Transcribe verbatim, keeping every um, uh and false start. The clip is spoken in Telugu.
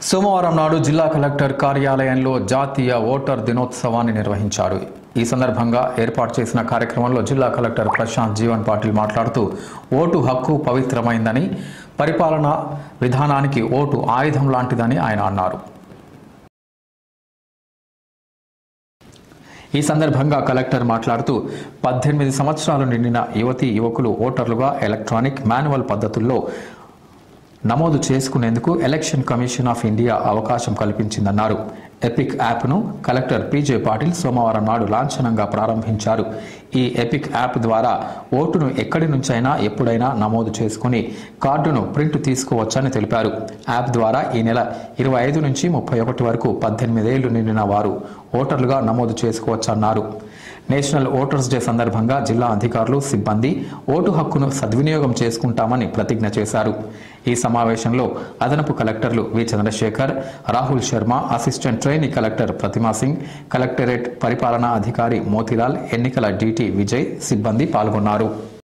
సోమవారం నాడు జిల్లా కలెక్టర్ కార్యాలయంలో జాతీయ ఓటర్ దినోత్సవాన్ని నిర్వహించారు. ఈ సందర్భంగా ఏర్పాటు చేసిన కార్యక్రమంలో జిల్లా కలెక్టర్ ప్రశాంత్ జీవన్ పాటిల్ మాట్లాడుతూ ఓటు హక్కు పవిత్రమైందని, పరిపాలనా విధానానికి ఓటు ఆయుధం లాంటిదని ఆయన అన్నారు. ఈ సందర్భంగా కలెక్టర్ మాట్లాడుతూ పద్దెనిమిది సంవత్సరాలు నిండిన యువతీ యువకులు ఓటర్లుగా ఎలక్ట్రానిక్ మాన్యువల్ పద్ధతుల్లో నమోదు చేసుకునేందుకు ఎలక్షన్ కమిషన్ ఆఫ్ ఇండియా అవకాశం కల్పించిందన్నారు. ఎపిక్ యాప్ను కలెక్టర్ పీజే పాటిల్ సోమవారం నాడు లాంఛనంగా ప్రారంభించారు. ఈ ఎపిక్ యాప్ ద్వారా ఓటును ఎక్కడి నుంచైనా ఎప్పుడైనా నమోదు చేసుకుని కార్డును ప్రింట్ తీసుకోవచ్చని తెలిపారు. యాప్ ద్వారా ఈ నెల ఇరవై ఐదు నుంచి ముప్పై ఒకటి వరకు పద్దెనిమిదేళ్లు నిండిన వారు ఓటర్లుగా నమోదు చేసుకోవచ్చన్నారు. నేషనల్ ఓటర్స్ డే సందర్భంగా జిల్లా అధికారులు, సిబ్బంది ఓటు హక్కును సద్వినియోగం చేసుకుంటామని ప్రతిజ్ఞ చేశారు. ఈ సమావేశంలో అదనపు కలెక్టర్లు V Chandrashekar, Rahul Sharma, assistant trainee collector Pratima Singh, collectorate పరిపాలనా అధికారి మోతిలాల్, ఎన్నికల డీటీ విజయ్ సిబ్బంది పాల్గొన్నారు.